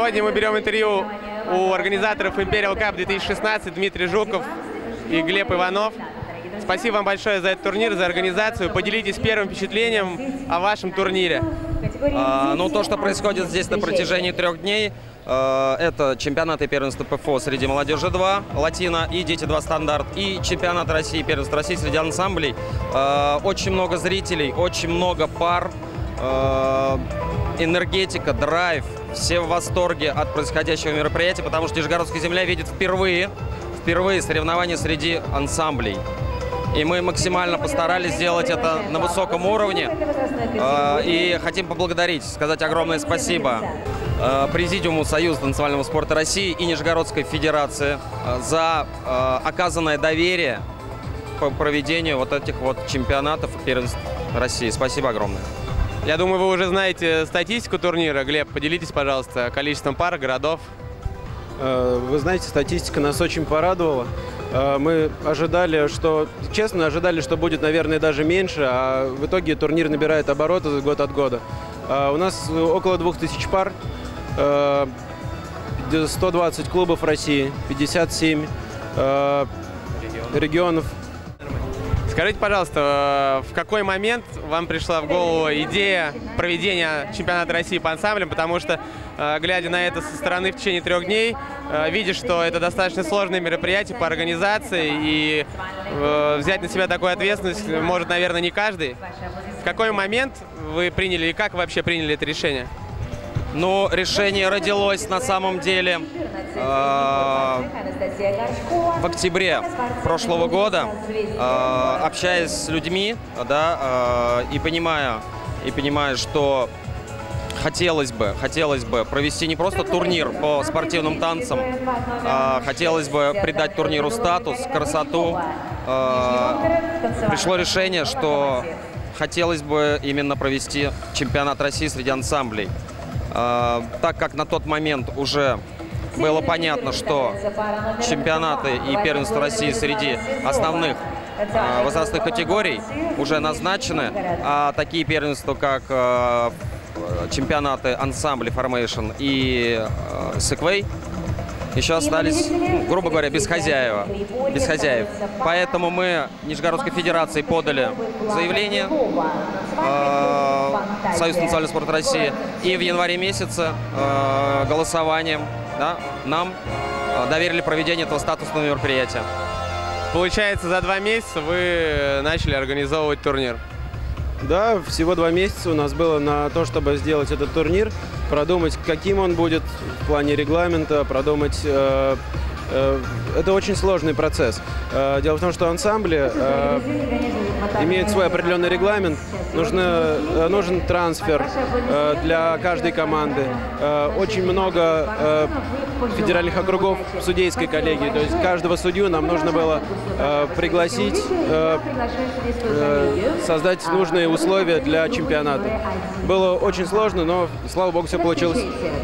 Сегодня мы берем интервью у организаторов Imperial Cup 2016 Дмитрий Жуков и Глеб Иванов. Спасибо вам большое за этот турнир, за организацию. Поделитесь первым впечатлением о вашем турнире. Ну, то, что происходит здесь на протяжении 3 дней, это чемпионаты первенства ПФО среди молодежи 2, латино и дети 2 стандарт, и чемпионат России, первенство России среди ансамблей. Очень много зрителей, очень много пар, энергетика, драйв, все в восторге от происходящего мероприятия, потому что Нижегородская земля видит впервые соревнования среди ансамблей. И мы максимально постарались сделать это на высоком уровне. И хотим поблагодарить, сказать огромное спасибо Президиуму Союза танцевального спорта России и Нижегородской Федерации за оказанное доверие по проведению вот этих вот чемпионатов первенств России. Спасибо огромное. Я думаю, вы уже знаете статистику турнира. Глеб, поделитесь, пожалуйста, количеством пар, городов. Вы знаете, статистика нас очень порадовала. Мы ожидали, честно, что будет, наверное, даже меньше, а в итоге турнир набирает обороты год от года. У нас около 2000 пар, 120 клубов России, 57 регионов. Скажите, пожалуйста, в какой момент вам пришла в голову идея проведения чемпионата России по ансамблям? Потому что, глядя на это со стороны в течение 3 дней, видишь, что это достаточно сложное мероприятие по организации, и взять на себя такую ответственность может, наверное, не каждый. В какой момент вы приняли и как вы вообще приняли это решение? Ну, решение родилось на самом деле в октябре прошлого года, общаясь с людьми, да, и понимая, что хотелось бы провести не просто турнир по спортивным танцам, хотелось бы придать турниру статус, красоту. Пришло решение, что хотелось бы именно провести чемпионат России среди ансамблей. Так как на тот момент уже было понятно, что чемпионаты и первенство России среди основных возрастных категорий уже назначены, а такие первенства, как чемпионаты ансамблей Formation и Segway, еще остались, грубо говоря, без хозяев. Поэтому мы Нижегородской Федерации подали заявление Союз танцевального спорта России, и в январе месяце голосованием, да, нам доверили проведение этого статусного мероприятия. Получается, за 2 месяца вы начали организовывать турнир? Да, всего 2 месяца у нас было на то, чтобы сделать этот турнир, продумать, каким он будет в плане регламента, продумать... Это очень сложный процесс. Дело в том, что ансамбли имеют свой определенный регламент, нужен трансфер для каждой команды, очень много федеральных округов в судейской коллегии, то есть каждого судью нам нужно было пригласить, создать нужные условия для чемпионата. Было очень сложно, но, слава богу, все получилось.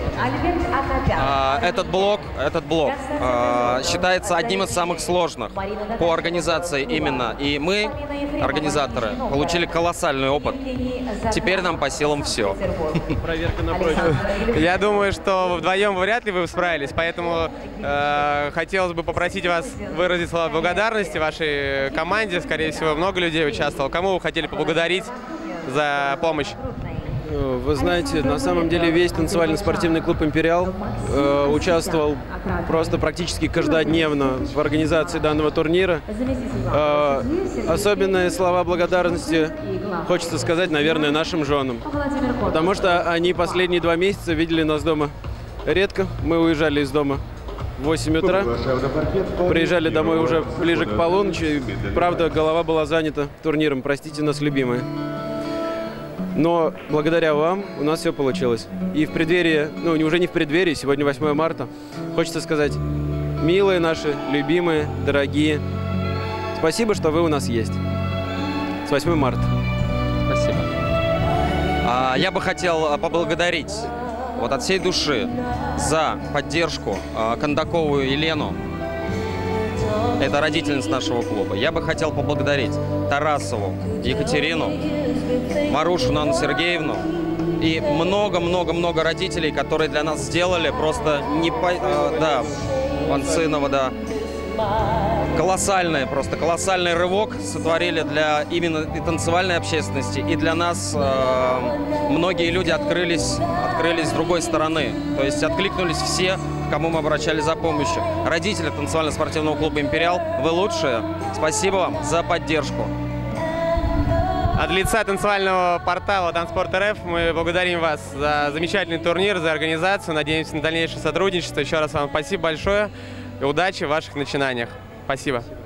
Этот блок считается одним из самых сложных по организации именно. И мы, организаторы, получили колоссальный опыт. Теперь нам по силам все. Проверка на прочность. Я думаю, что вдвоем вряд ли вы справились, поэтому хотелось бы попросить вас выразить слова благодарности вашей команде. Скорее всего, много людей участвовало. Кому вы хотели поблагодарить за помощь? Вы знаете, на самом деле весь танцевально-спортивный клуб «Империал» участвовал просто практически каждодневно в организации данного турнира. Особенные слова благодарности хочется сказать, наверное, нашим женам, потому что они последние 2 месяца видели нас дома редко. Мы уезжали из дома в 8 утра, приезжали домой уже ближе к полуночи. Правда, голова была занята турниром, простите нас, любимые. Но благодаря вам у нас все получилось. И в преддверии, ну уже не в преддверии, сегодня 8 марта, хочется сказать, милые наши, любимые, дорогие, спасибо, что вы у нас есть. С 8 марта. Спасибо. Я бы хотел поблагодарить вот от всей души за поддержку Кондакову Елену. Это родительница нашего клуба. Я бы хотел поблагодарить Тарасову Екатерину, Марушу Анну Сергеевну, И много-много-много родителей, которые для нас сделали просто да, Панцинова, да. Колоссальный рывок сотворили для именно и танцевальной общественности, и для нас многие люди открылись с другой стороны. То есть откликнулись все, к кому мы обращались за помощью. Родители танцевально-спортивного клуба «Империал», вы лучшие. Спасибо вам за поддержку. От лица танцевального портала Танцпорт.рф мы благодарим вас за замечательный турнир, за организацию. Надеемся на дальнейшее сотрудничество. Еще раз вам спасибо большое и удачи в ваших начинаниях. Спасибо.